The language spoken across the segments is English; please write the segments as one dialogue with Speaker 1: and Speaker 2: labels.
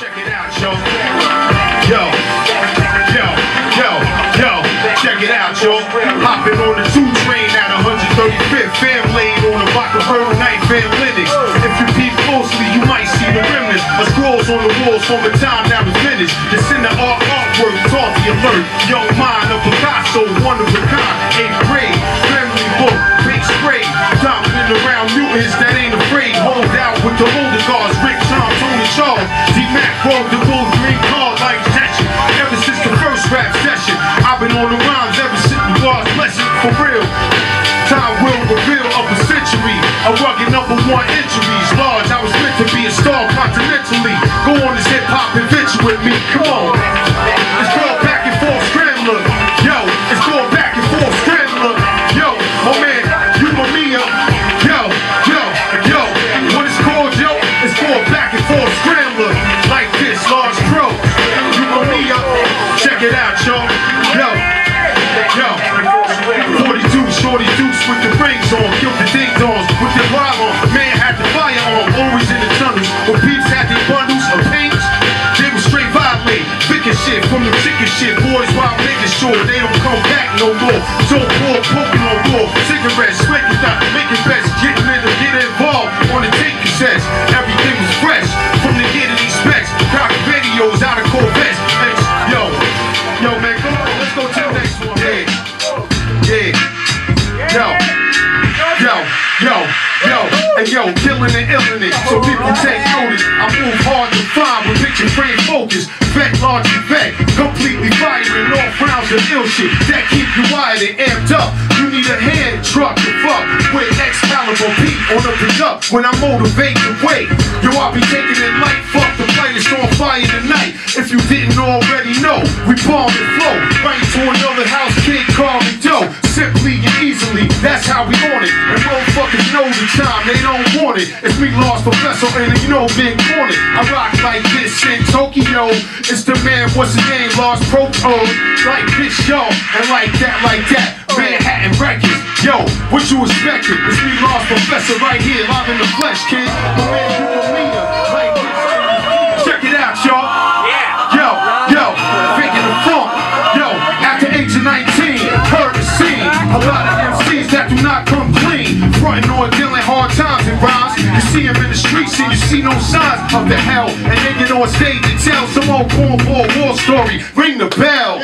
Speaker 1: Check it out, yo. Yo, yo, yo, yo. Check it out, yo. Hopping on the 2 train at 135th fam lane on the block of Hurdle Night Van Linux. If you peep closely, you might see the remnants of scrolls on the walls from a time that was vintage. The center artwork taught the alert. Young mind of Picasso, one of a kind. 8th grade, family book, big spray. Dominant around mutants that ain't afraid. Hold out with the older guards. Rick, Tom, Tony, Charles. D-Mac broke the bull green card like Jackson. Ever since the first rap session, I've been on the rhymes ever since the God's blessing. For real, time will reveal of a century. A rugged #1 injuries. Large, I was meant to be a star continentally. Go on this hip-hop adventure with me, come on. It's called back and forth scrambler. Yo, it's called back and forth scrambler. Yo, my man, you my Mia. Yo, yo, yo, what it's called, yo? It's called back and forth scrambler. Like this, large pro. You my Mia. Check it out, yo. Yo, yo. 42 shorty dukes with the rings on. Killed the ding-dongs with the wild on. Man had the fire on, always in the tunnels. When peeps had their bundles of paints, they was straight violate. Thick as shit from the chicken shit. Boys wild niggas sure they don't come back no more. So poor, poking on war. Cigarettes, smoking out, making bets. Getting in to get involved on the tape cassettes. Everything was fresh from the year to these specs. Cock radios out of Corvettes. Yo, yo man, come on, let's go to the next one. Yeah, yo, yo, yo, yo, and yo, killing and illing it, so people take notice. I move hard to find with picture frame focus. Vet, large effect, completely firing off rounds of ill shit that keep you wired and amped up. You need a hand truck to fuck with Excalibur Pete on the pickup when I motivate the way. Yo, I'll be taking it light, fuck the players on fire tonight. If you didn't already know, we bomb and flow right to another house kid, call me dough. Simply and easily, that's how we on it. And motherfuckers know the time, they don't want it. It's me, Lost Professor, and you know Big Cornet. I rock like this in Tokyo. It's the man, what's his name, Lost Proto. Like this, yo, and like that, Manhattan Records. Yo, what you expected? It's me, Lost Professor, right here, live in the flesh, kid. My man, you a leader, like this. Check it out, y'all. Yo, yo, faking the funk. Yo, at the age of 19, heard the scene. A lot of MCs that do not come clean. Frontin' or dealing hard times and rhymes. You see them in the streets and you see no signs of the hell. And they get on stage and tell some old cornball war story. Ring the bell.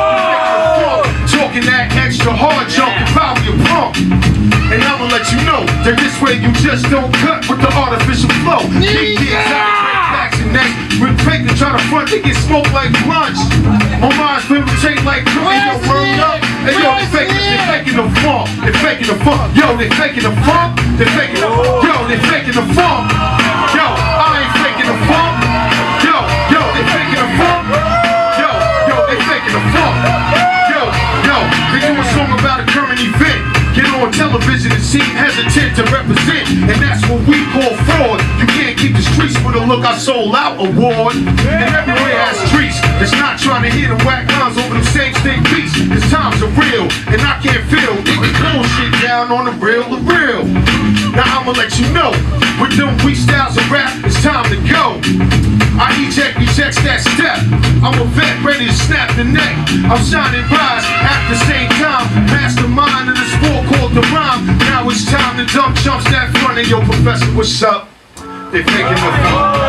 Speaker 1: Talking that extra hard junk and probably a pump. And I'ma let you know that this way you just don't cut with the artificial flow. Big kids out backs and necks with fake to try to front, they get smoked like lunch. My mind's limitate like yo, word up. And yo, they faking the funk. They faking the funk. Yo, they faking the funk. They faking the yo, they faking the funk. Yo, I ain't faking the funk. Yo, yo, they faking the funk. Yo, yo, they faking the funk. Yo, yo, they do a song about a current event. Get on television and seem hesitant to represent, and that's what we call fraud. You can't keep the streets with a look I sold out award. And everywhere has streets that's not trying to hear the whack lines over them same stick beats. Cause times are real, and I can't feel they can bullshit down on the real. Now I'ma let you know, with them weak styles of rap, it's time to go. I ejects that step. I'm a vet ready to snap the neck. I'm shining rise at the same time. Mastermind of the sport called the rhyme. Now it's time to dump chumps that front. And yo, Professor, what's up? They faking the fun.